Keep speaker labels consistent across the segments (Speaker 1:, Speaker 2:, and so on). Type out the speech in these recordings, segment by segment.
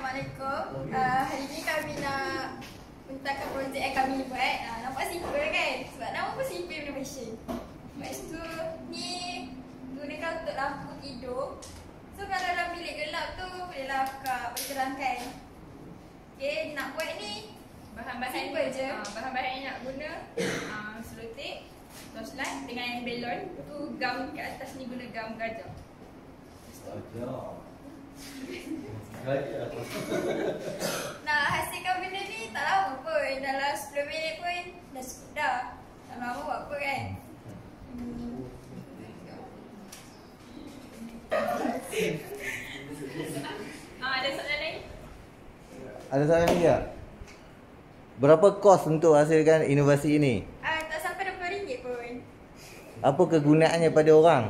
Speaker 1: Assalamualaikum. Hari ni kami nak mentahkan projek yang kami buat. Nampak simple kan? Sebab nama pun simple renovation. Lepas tu ni gunakan untuk lampu tidur. So kalau dalam bilik gelap tu bolehlah buka terangkan. Okay, nak buat ni
Speaker 2: bahan-bahan
Speaker 1: simple je.
Speaker 2: Bahan-bahan yang nak guna selotip, torchlight dengan belon. Tu gam kat atas ni guna gam gajah.
Speaker 1: Nak hasilkan benda ni tak lama pun. Dalam 10 minit pun dah cukup dah. Tak lama buat apa kan?
Speaker 2: Ada soalan lain?
Speaker 3: Ada soalan lagi tak? Berapa kos untuk hasilkan inovasi ini?
Speaker 1: Tak sampai RM20 pun.
Speaker 3: Apa kegunaannya pada orang?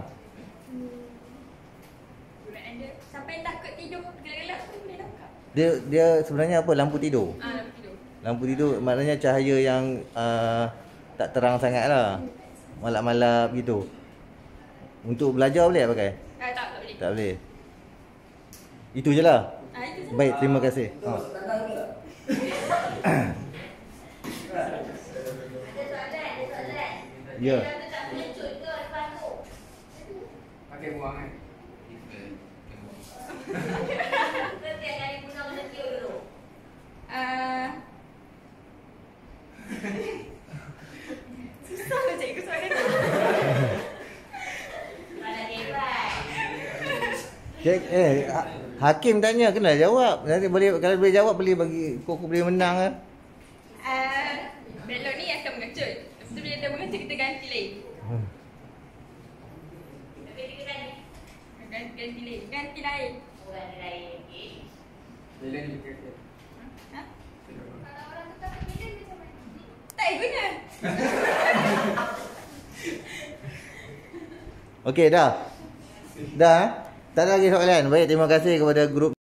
Speaker 2: Gunaan dia?
Speaker 1: Sampai takut tidur gelap-gelap tu boleh tangkap.
Speaker 3: Dia sebenarnya apa? Lampu tidur?
Speaker 2: Lampu tidur.
Speaker 3: Lampu tidur maknanya cahaya yang tak terang sangat lah. Malap-malap gitu. Untuk belajar boleh tak pakai?
Speaker 2: Tak boleh.
Speaker 3: Tak boleh. Itu je lah.
Speaker 1: Itu je.
Speaker 3: Baik, terima kasih.
Speaker 1: Ada soalan.
Speaker 3: Ya.
Speaker 1: Kita tak boleh cut ke depan tu?
Speaker 4: Pakai buang kan?
Speaker 1: Setiap kali guna kena tiup dulu. Susah lah cikgu soalan tu. Mana hebat.
Speaker 3: Hakim tanya kena jawab. Nanti boleh, kalau boleh jawab boleh bagi kau boleh menang lah.
Speaker 2: Belon ni akan mengecut. Lepas tu bila dia mengecut kita ganti lain. Ganti lain.
Speaker 1: Ganti lain.
Speaker 4: Bila ni kata.
Speaker 1: Ha? Kalau orang tu tak pilih macam mana? Tak guna.
Speaker 3: Okey, dah. Dah. Tak ada lagi soalan. Baik, terima kasih kepada grup